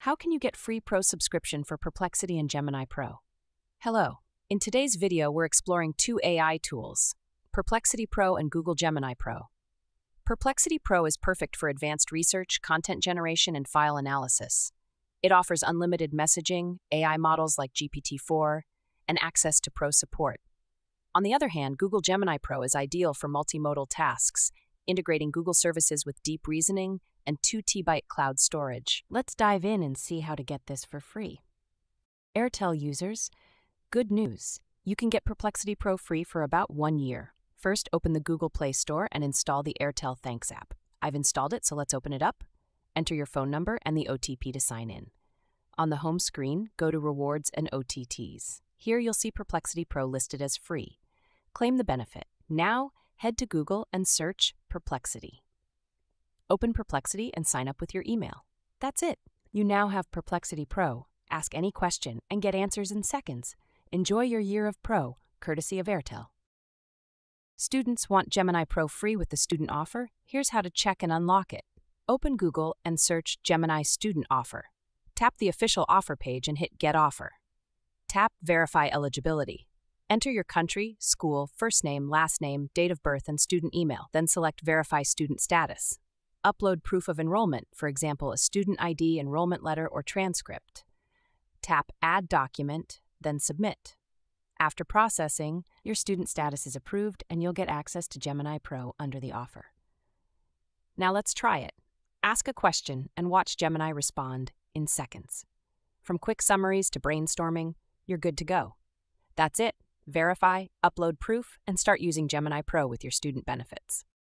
How can you get free Pro subscription for Perplexity and Gemini Pro? Hello. In today's video, we're exploring two AI tools, Perplexity Pro and Google Gemini Pro. Perplexity Pro is perfect for advanced research, content generation, and file analysis. It offers unlimited messaging, AI models like GPT-4, and access to Pro support. On the other hand, Google Gemini Pro is ideal for multimodal tasks, integrating Google services with deep reasoning and 2 TB cloud storage. Let's dive in and see how to get this for free. Airtel users, good news. You can get Perplexity Pro free for about 1 year. First, open the Google Play Store and install the Airtel Thanks app. I've installed it, so let's open it up. Enter your phone number and the OTP to sign in. On the home screen, go to Rewards and OTTs. Here you'll see Perplexity Pro listed as free. Claim the benefit. Now, head to Google and search Perplexity. Open Perplexity and sign up with your email. That's it. You now have Perplexity Pro. Ask any question and get answers in seconds. Enjoy your year of Pro, courtesy of Airtel. Students want Gemini Pro free with the student offer? Here's how to check and unlock it. Open Google and search Gemini Student Offer. Tap the official offer page and hit Get Offer. Tap Verify Eligibility. Enter your country, school, first name, last name, date of birth, and student email. Then select Verify Student Status. Upload proof of enrollment, for example, a student ID, enrollment letter, or transcript. Tap Add Document, then Submit. After processing, your student status is approved and you'll get access to Gemini Pro under the offer. Now let's try it. Ask a question and watch Gemini respond in seconds. From quick summaries to brainstorming, you're good to go. That's it. Verify, upload proof, and start using Gemini Pro with your student benefits.